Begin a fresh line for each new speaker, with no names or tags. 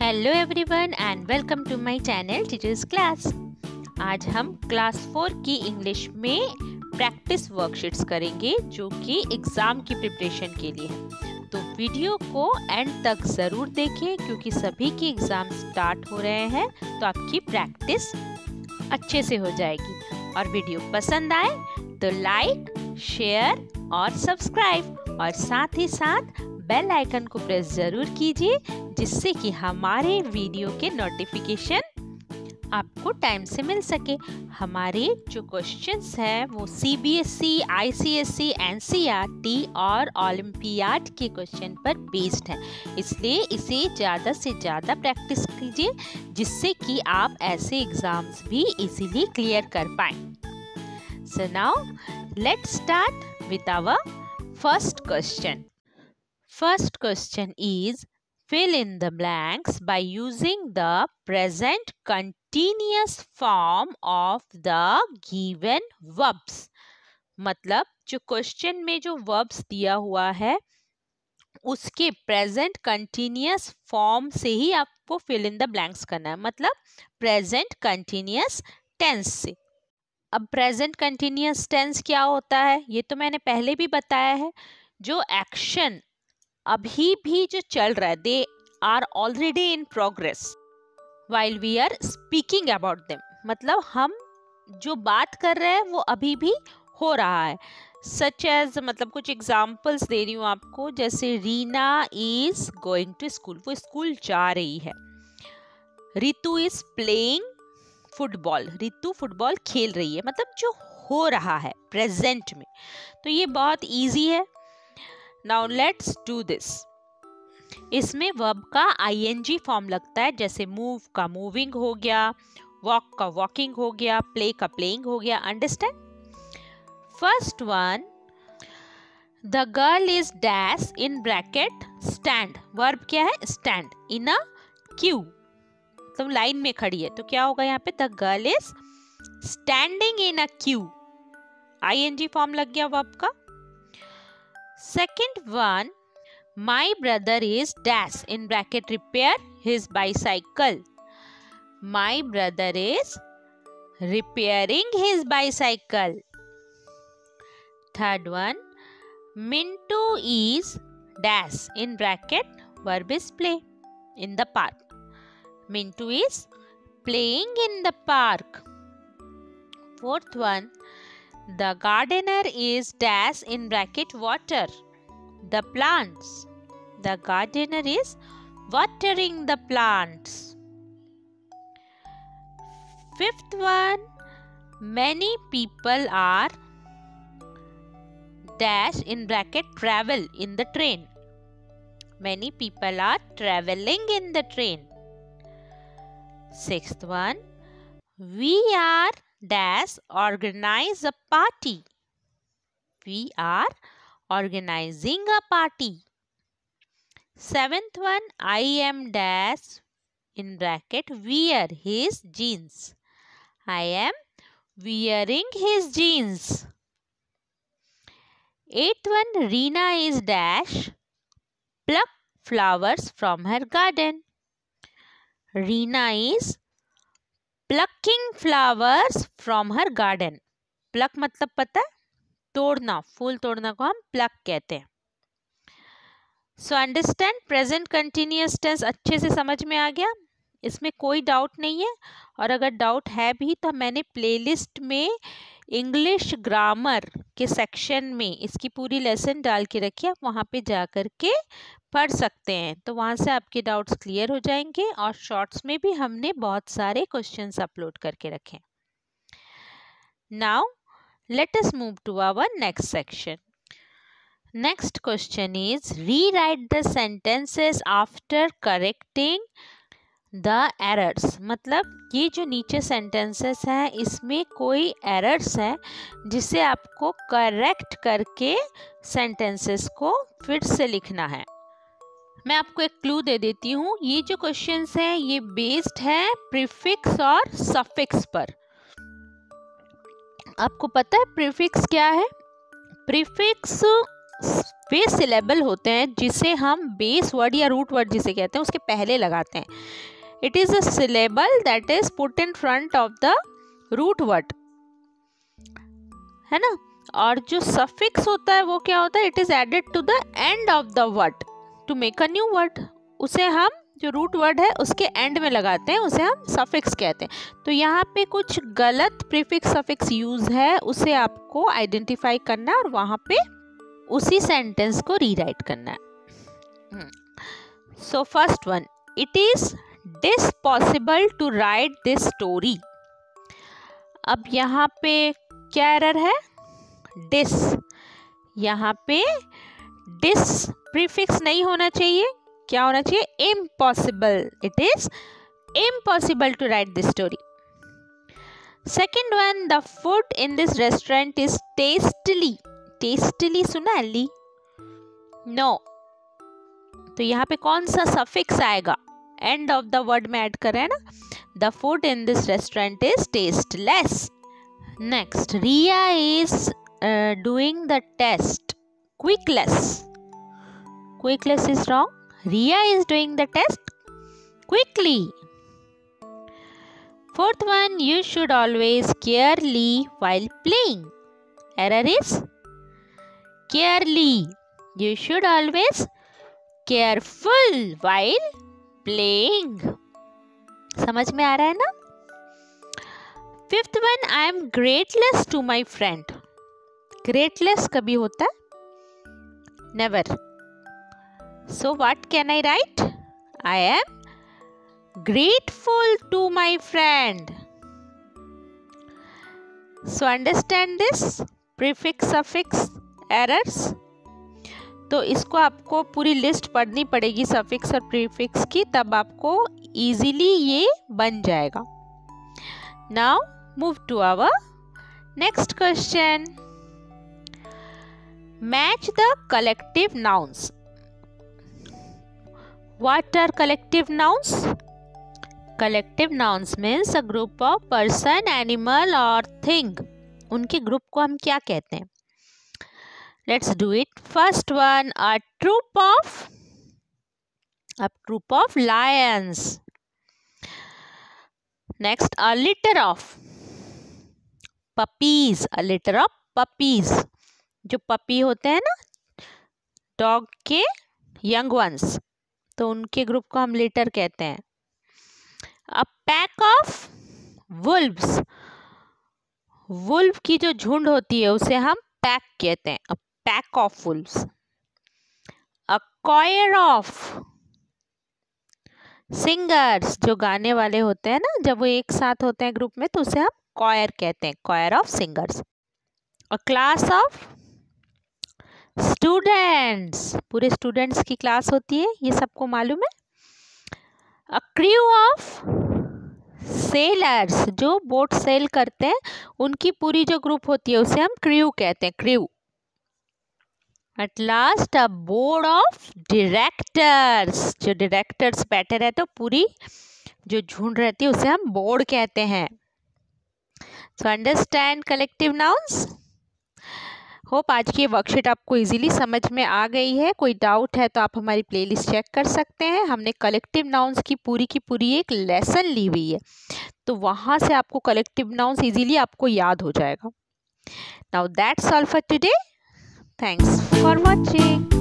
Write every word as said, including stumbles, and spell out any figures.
Hello everyone and welcome to my channel teachers class. आज हम class four की English में प्रैक्टिस वर्कशीट्स करेंगे जो कि एग्ज़ाम की प्रिपरेशन के लिए है। तो वीडियो को एंड तक ज़रूर देखें क्योंकि सभी के एग्ज़ाम स्टार्ट हो रहे हैं, तो आपकी प्रैक्टिस अच्छे से हो जाएगी। और वीडियो पसंद आए तो लाइक, शेयर और सब्सक्राइब और साथ ही साथ बेल आइकन को प्रेस ज़रूर कीजिए जिससे कि हमारे वीडियो के नोटिफिकेशन आपको टाइम से मिल सके। हमारे जो क्वेश्चंस हैं वो सीबीएसई, आईसीएसई, एनसीईआरटी और ओलंपियाड के क्वेश्चन पर बेस्ड है, इसलिए इसे ज़्यादा से ज़्यादा प्रैक्टिस कीजिए जिससे कि आप ऐसे एग्ज़ाम्स भी इजीली क्लियर कर पाएँ। So now let's start with our first question. First question is fill in the blanks by using the present continuous form of the given verbs। मतलब जो क्वेश्चन में जो verbs दिया हुआ है उसके प्रेजेंट कंटिन्यूअस फॉर्म से ही आपको फिल इन द ब्लैंक्स करना है, मतलब प्रेजेंट कंटिन्यूअस टेंस से। अब प्रेजेंट कंटिन्यूअस टेंस क्या होता है ये तो मैंने पहले भी बताया है। जो एक्शन अभी भी जो चल रहा है, they are already in progress while we are speaking about them, मतलब हम जो बात कर रहे हैं वो अभी भी हो रहा है। सच एज, मतलब कुछ एग्जाम्पल्स दे रही हूँ आपको, जैसे Reena is going to school, वो स्कूल जा रही है। Ritu is playing football, Ritu football खेल रही है, मतलब जो हो रहा है प्रेजेंट में। तो ये बहुत इजी है। Now let's do this. इसमें वर्ब का आईएनजी फॉर्म लगता है, जैसे मूव का मूविंग हो गया, वॉक का वॉकिंग हो गया, प्ले का प्लेइंग हो गया। Understand? First one, the girl is dash in bracket stand. Verb क्या है? स्टैंड इन अ क्यू, तो लाइन में खड़ी है, तो क्या होगा यहाँ पे? The girl is standing in a queue, ING form लग गया वर्ब का। Second one, my brother is dash in bracket repair his bicycle. My brother is repairing his bicycle. Third one, Mintu is dash in bracket verb is play in the park. Mintu is playing in the park. Fourth one, the gardener is dash in bracket water the plants. The gardener is watering the plants. Fifth one, many people are dash in bracket travel in the train. Many people are traveling in the train. Sixth one, we are dash organize a party. We are organizing a party. Seventh one, I am dash in bracket wear his jeans. I am wearing his jeans. Eighth one, Reena is dash pluck flowers from her garden. Reena is plucking flowers from her garden. Pluck मतलब पता है? तोड़ना, फूल तोड़ना को हम pluck कहते हैं। So understand, present continuous tense अच्छे से समझ में आ गया, इसमें कोई डाउट नहीं है। और अगर डाउट है भी तो मैंने प्लेलिस्ट में इंग्लिश ग्रामर के सेक्शन में इसकी पूरी लेसन डाल के रखी है, आप वहाँ पे जा कर के पढ़ सकते हैं, तो वहाँ से आपके डाउट्स क्लियर हो जाएंगे। और शॉर्ट्स में भी हमने बहुत सारे क्वेश्चंस अपलोड करके रखे। Now let us move to our next section. Next question is rewrite the sentences after correcting the errors। मतलब ये जो नीचे sentences हैं इसमें कोई errors हैं जिसे आपको correct करके sentences को फिर से लिखना है। मैं आपको एक क्लू दे देती हूँ, ये जो क्वेश्चंस हैं ये बेस्ड है प्रीफिक्स और सफिक्स पर। आपको पता है प्रीफिक्स क्या है? प्रीफिक्स वे सिलेबल होते हैं जिसे हम बेस वर्ड या रूट वर्ड जिसे कहते हैं उसके पहले लगाते हैं. It is a syllable that is put in front of the root word, है ना. और जो सफिक्स होता है वो क्या होता है, it is added to the end of the word to make a new word. उसे हम जो रूट वर्ड है उसके एंड में लगाते हैं, उसे हम सफिक्स कहते हैं. तो यहाँ पे कुछ गलत प्रीफिक्स सफिक्स यूज है, उसे आपको आइडेंटिफाई करना है और वहाँ पे उसी सेंटेंस को रीराइट करना है. So first one, it is disposable to write this story. अब यहाँ पे क्या एरर है, डिस. यहाँ पे डिस प्रीफिक्स नहीं होना चाहिए, क्या होना चाहिए, impossible. It is impossible to write this story. Second one, the food in this restaurant is tastely. Tastely सुना है, ली, नो. तो यहाँ पे कौन सा सफिक्स आएगा, एंड ऑफ द वर्ड में ऐड कर रहे हैं ना. The food in this restaurant is tasteless. Next, Riya is doing the test quickless. Quickless is wrong. Riya is doing the test quickly. Fourth one, you should always carefully while playing. Error is carefully. You should always careful while playing. समझ में आ रहा है ना. Fifth one, I am grateful to my friend. Grateful कभी होता है, never. So what can I write? I am grateful to my friend. So understand this prefix suffix errors. तो इसको आपको पूरी लिस्ट पढ़नी पड़ेगी सफिक्स और प्रीफिक्स की, तब आपको इजीली ये बन जाएगा. Now move to our next question. Match the collective nouns. What are collective nouns? Collective nouns means a group of person, animal or thing. उनके ग्रुप को हम क्या कहते हैं? Let's do it. First one, a troop of a troop of lions. Next, a litter of puppies. A litter of puppies. जो puppy होते हैं ना, डॉग के यंग वंस, तो उनके ग्रुप को हम लिटर कहते हैं. A pack of wolves. Wolf की जो झुंड होती है उसे हम पैक कहते हैं. A pack of wolves. A choir of singers. जो गाने वाले होते हैं ना, जब वो एक साथ होते हैं ग्रुप में तो उसे हम कॉयर कहते हैं. Choir of singers. A class of students. पूरे स्टूडेंट्स की क्लास होती है, ये सबको मालूम है. A crew of sailors. जो बोट सेल करते हैं उनकी पूरी जो ग्रुप होती है उसे हम क्रू कहते हैं. Crew. At last, a board of directors. जो डायरेक्टर्स बैठे रहते हैं, पूरी जो झुंड रहती है उसे हम बोर्ड कहते हैं. So understand collective nouns. Hope आज की वर्कशीट आपको इजीली समझ में आ गई है. कोई डाउट है तो आप हमारी प्लेलिस्ट चेक कर सकते हैं. हमने कलेक्टिव नाउन्स की पूरी की पूरी एक लेसन ली हुई है, तो वहाँ से आपको कलेक्टिव नाउन्स इजीली आपको याद हो जाएगा. Now that's all for today. Thanks for watching.